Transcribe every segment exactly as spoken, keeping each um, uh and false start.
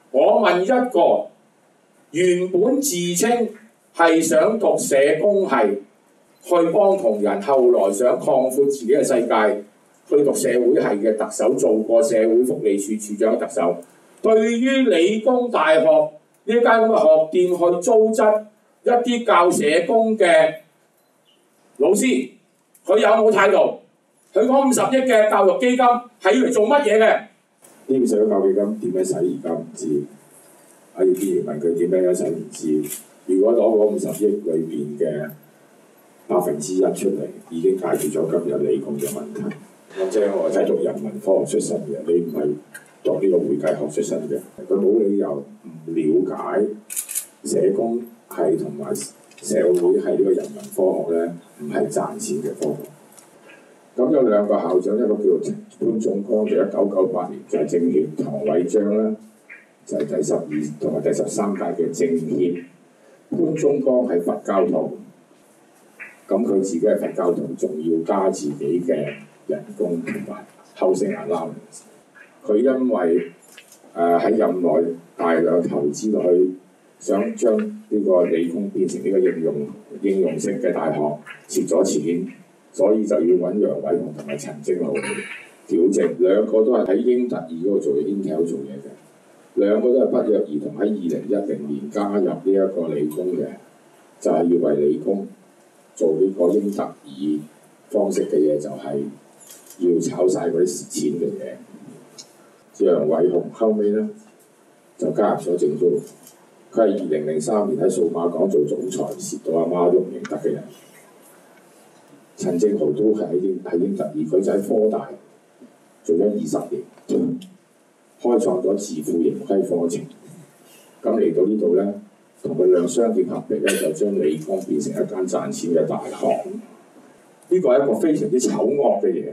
我問一個原本自稱係想讀社工系去幫同人，後來想擴闊自己嘅世界去讀社會系嘅特首，做過社會福利署署長嘅特首，對於理工大學呢間咁嘅學店去糟質一啲教社工嘅老師，佢有冇態度？佢講五十億嘅教育基金係要嚟做乜嘢嘅？ 呢個社會教育基金點樣使而家唔知。阿葉建源問佢點樣使唔知。如果攞嗰五十億裏邊嘅百分之一出嚟，已經解決咗今日理工嘅問題。或者我係讀人文科學出身嘅，你唔係讀呢個會計學出身嘅，佢冇理由唔了解社工係同埋社會係呢個人文科學咧，唔係賺錢嘅科學。咁有兩個校長，一個叫做潘宗光，就一九九八年就係政協；唐偉章咧就係、是、第十二同埋第十三屆嘅政協。潘宗光係佛教徒，咁佢自己係佛教徒，仲要加自己嘅人工同埋後生人撈。佢因為誒喺、呃、任內大量投資落去，想將呢個理工變成呢個應用應用式嘅大學，蝕咗錢，所以就要揾楊偉雄同埋陳正豪矯正。兩個都係喺英特爾嗰度做嘢 Intel 做嘢嘅，兩個都係不約而同喺二零一零年加入呢一個理工嘅，就係、是、要為理工做呢個英特爾方式嘅嘢，就係要炒晒嗰啲蝕錢嘅嘢。楊偉雄後尾咧就加入咗政府，佢係二零零三年喺數碼港做總裁，蝕到阿媽都唔認得嘅人。陳正豪都係喺英喺英特爾，佢就喺科大做咗二十年，開創咗自負盈虧課程。咁嚟到呢度咧，同佢兩相結合併咧，就將理工變成一間賺錢嘅大學。呢個係一個非常之醜惡嘅嘢。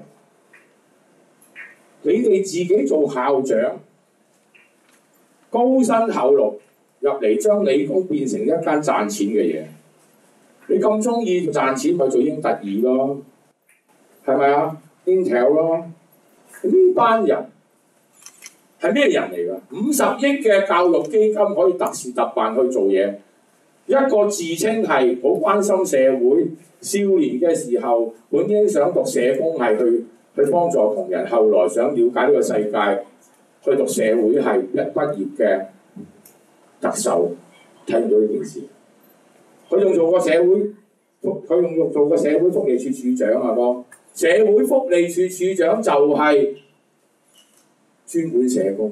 你哋自己做校長，高薪厚祿入嚟將理工變成一間賺錢嘅嘢。你咁中意賺錢咪做英特爾咯，係咪啊 ？Intel 咯，呢班人係咩人嚟㗎？五十億嘅教育基金可以特事特辦去做嘢，一個自稱係好關心社會，少年嘅時候本應想讀社工系去去幫助窮人，後來想了解呢個世界，去讀社會系一畢業嘅特首，睇唔到呢件事。佢仲做過社會，佢仲做過社會福利署署長啊！哥，社會福利署署長就係專管社工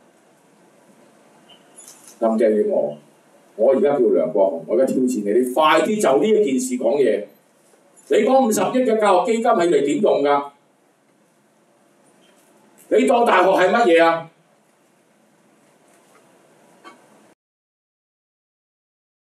嘅。林鄭月娥，我而家叫梁國雄，我而家挑戰你，你快啲就呢一件事講嘢。你講五十億嘅教育基金係嚟點用㗎？你當大學係乜嘢啊？